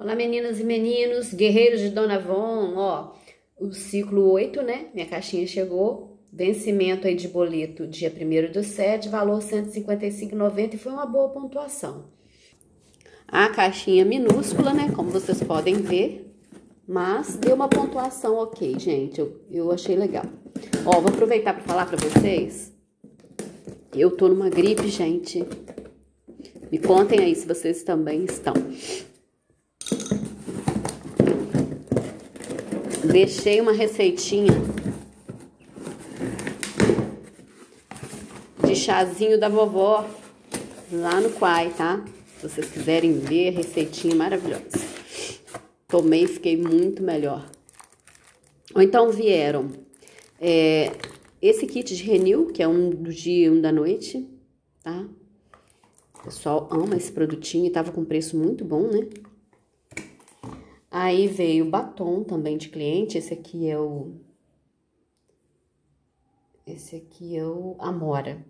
Olá, meninas e meninos, guerreiros de Dona Von, ó, o ciclo 8, né? Minha caixinha chegou, vencimento aí de boleto dia 1º/7, valor R$ 155,90 e foi uma boa pontuação. A caixinha minúscula, né? Como vocês podem ver, mas deu uma pontuação ok, gente, eu achei legal. Ó, vou aproveitar para falar para vocês, eu tô numa gripe, gente, me contem aí se vocês também estão. Deixei uma receitinha de chazinho da vovó lá no Quai, tá? Se vocês quiserem ver, receitinha maravilhosa. Tomei e fiquei muito melhor. Ou então vieram esse kit de Renew, que é um do dia e um da noite, tá? O pessoal ama esse produtinho e tava com preço muito bom, né? Aí veio batom também de cliente, esse aqui é o Amora.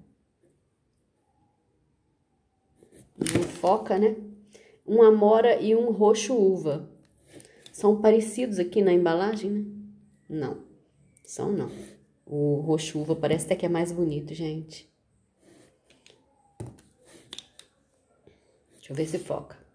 Não foca, né? Um Amora e um roxo uva. São parecidos aqui na embalagem, né? Não, são não. O roxo uva parece até que é mais bonito, gente. Deixa eu ver se foca.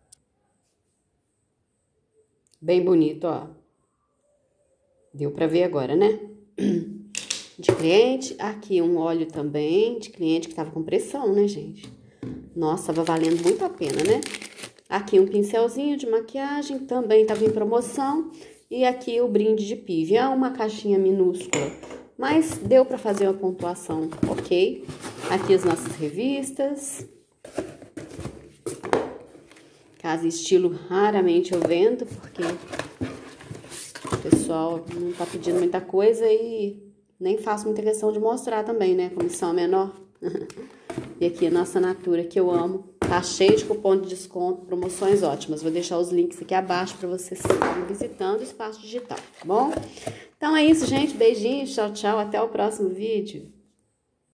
Bem bonito, ó. Deu pra ver agora, né? De cliente. Aqui um óleo também de cliente que tava com pressão, né, gente? Nossa, tava valendo muito a pena, né? Aqui um pincelzinho de maquiagem, também tava em promoção. E aqui o brinde de PIV. É uma caixinha minúscula, mas deu pra fazer uma pontuação ok. Aqui as nossas revistas. Casa e Estilo raramente eu vendo, porque o pessoal não tá pedindo muita coisa e nem faço muita questão de mostrar também, né? Comissão menor. E aqui a nossa Natura, que eu amo. Tá cheio de cupom de desconto, promoções ótimas. Vou deixar os links aqui abaixo para vocês estarem visitando o Espaço Digital, tá bom? Então é isso, gente. Beijinhos, tchau, tchau. Até o próximo vídeo.